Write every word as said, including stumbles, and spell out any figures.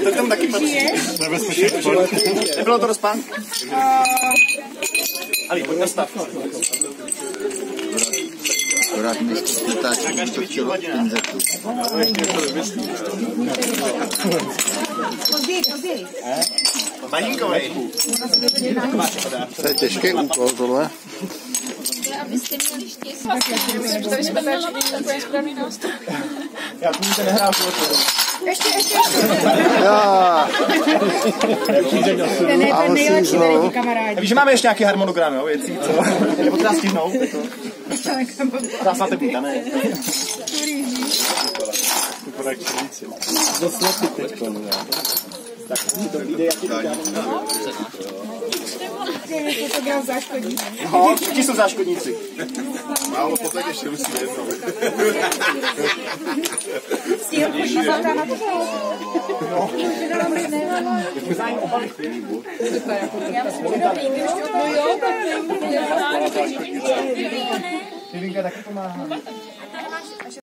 To tam taky patří. Nebylo to do spánku. Ali, pojď nastav. Akorát dneska natáčím, to chtělo pinzetu. Později, později. Malinkovej. To je těžký úkol tohle. Abyste měli štěstí. To by jsme tady takový správný nástroj. Já půjdu nehrál to. Ještě, ještě. Já. Ten je ten nejlepší, tady kamarádi. Víš, že máme ještě nějaký harmonogram, jo, věcí, co? Je potřeba stihnout. Dá se na tebou, ne? To tak čelíci. To slopy teďko, ne? Tak to vyjde, jaký to dělá. To dělal záškodníci. No, všichni jsou záškodníci. Málo potek ještě musí jednou. Stihl pošívat na to. No. Zájem obalit. Já myslím, že dobrý. No jo, tak Hyvinka taky pomáhá.